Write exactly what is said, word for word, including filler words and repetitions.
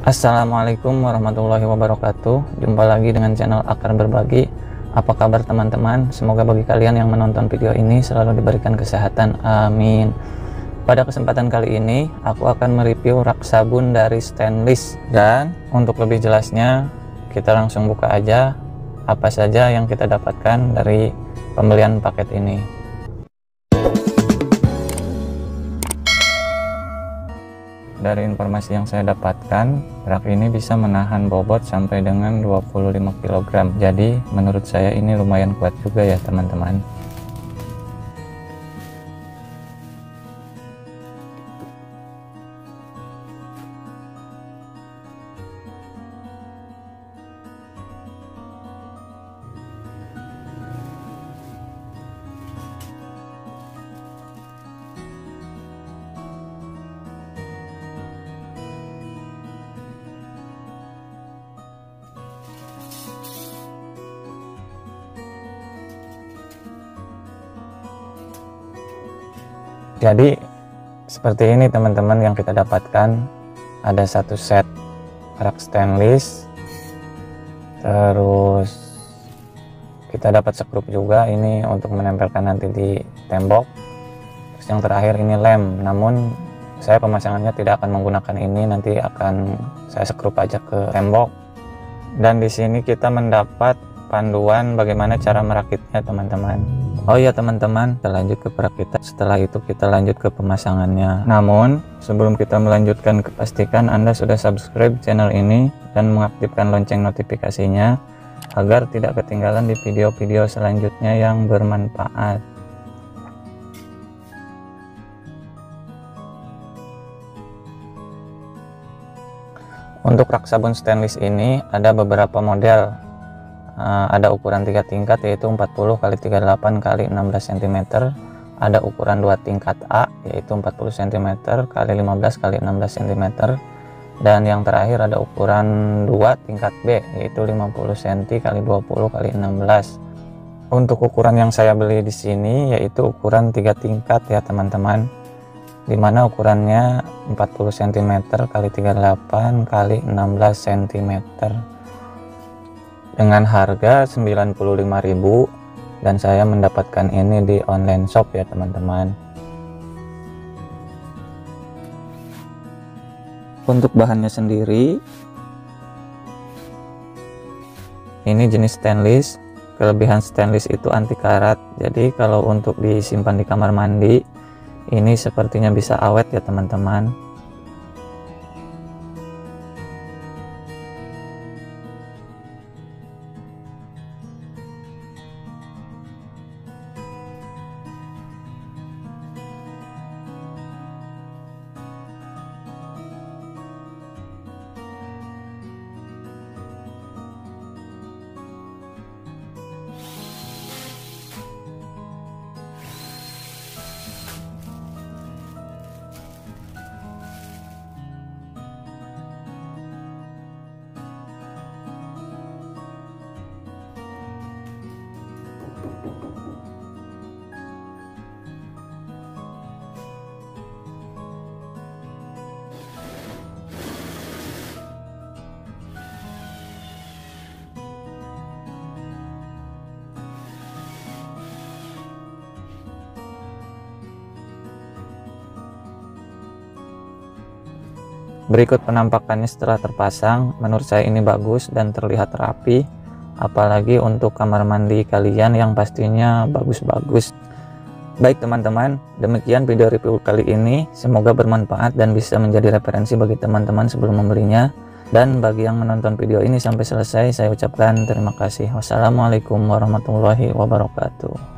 Assalamualaikum warahmatullahi wabarakatuh. Jumpa lagi dengan channel Akar Berbagi. Apa kabar teman-teman? Semoga bagi kalian yang menonton video ini selalu diberikan kesehatan, amin. Pada kesempatan kali ini aku akan mereview rak sabun dari Stainless. Dan untuk lebih jelasnya kita langsung buka aja apa saja yang kita dapatkan dari pembelian paket ini. Dari informasi yang saya dapatkan, rak ini bisa menahan bobot sampai dengan dua puluh lima kilogram. Jadi menurut saya ini lumayan kuat juga ya teman-teman. Jadi seperti ini teman-teman yang kita dapatkan. Ada satu set rak stainless, terus kita dapat sekrup juga ini untuk menempelkan nanti di tembok. Terus yang terakhir ini lem, namun saya pemasangannya tidak akan menggunakan ini, nanti akan saya sekrup aja ke tembok. Dan di sini kita mendapat panduan bagaimana cara merakitnya teman-teman. Oh iya teman-teman, kita lanjut ke perakitan. Setelah itu kita lanjut ke pemasangannya. Namun sebelum kita melanjutkan, pastikan Anda sudah subscribe channel ini dan mengaktifkan lonceng notifikasinya agar tidak ketinggalan di video-video selanjutnya yang bermanfaat. Untuk rak sabun stainless ini ada beberapa model. Uh, ada ukuran tiga tingkat yaitu empat puluh kali tiga puluh delapan kali enam belas sentimeter, ada ukuran dua tingkat A yaitu empat puluh sentimeter kali lima belas kali enam belas sentimeter, dan yang terakhir ada ukuran dua tingkat B yaitu lima puluh sentimeter kali dua puluh kali enam belas. Untuk ukuran yang saya beli di sini yaitu ukuran tiga tingkat ya teman-teman, dimana ukurannya empat puluh sentimeter kali tiga puluh delapan kali enam belas sentimeter. Dengan harga sembilan puluh lima ribu, dan saya mendapatkan ini di online shop ya teman-teman. Untuk bahannya sendiri, ini jenis stainless. Kelebihan stainless itu anti karat, jadi kalau untuk disimpan di kamar mandi ini sepertinya bisa awet ya teman-teman. Berikut penampakannya setelah terpasang. Menurut saya ini bagus dan terlihat rapi, apalagi untuk kamar mandi kalian yang pastinya bagus-bagus. Baik teman-teman, demikian video review kali ini. Semoga bermanfaat dan bisa menjadi referensi bagi teman-teman sebelum membelinya. Dan bagi yang menonton video ini sampai selesai, saya ucapkan terima kasih. Wassalamualaikum warahmatullahi wabarakatuh.